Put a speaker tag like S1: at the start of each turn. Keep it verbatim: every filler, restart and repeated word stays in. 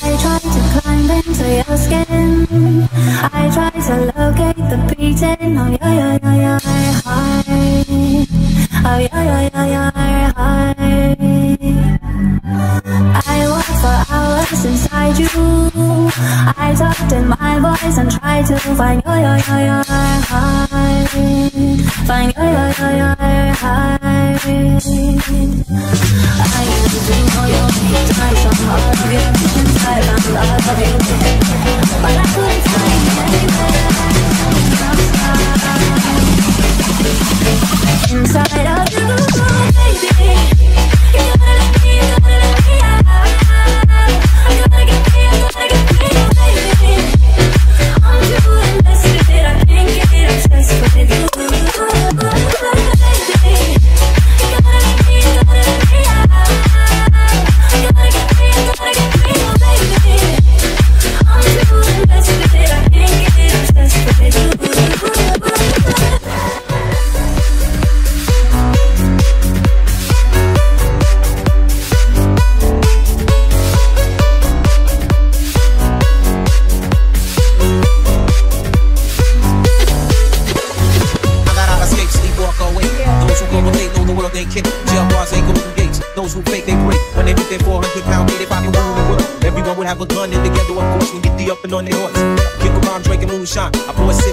S1: I try to climb into your skin. I try to locate the beating of your, your, your, your heart. Of your, your, your, your heart. I walk for hours inside you. I talked in my voice and tried to find your, your, your, your heart. Find your, your, your, your heart. I used to know you many times from all of you. Inside I'm love of you, but I couldn't find anywhere outside. Inside of you, baby, you gotta let me, you gotta let me out. You gotta get me, you gotta get me, baby. I'm too invested, I can't get obsessed with you, baby. You gotta let me, you gotta let me out. You gotta get me, you gotta get me, baby. I'm too invested, I can't get obsessed with you.
S2: Those who fake, they break. When they hit their four hundred pound weight, they probably rule the world. Everyone would have a gun, and together, of course, we get the up and on their horse. Kick around drinking moonshine. I pour a sip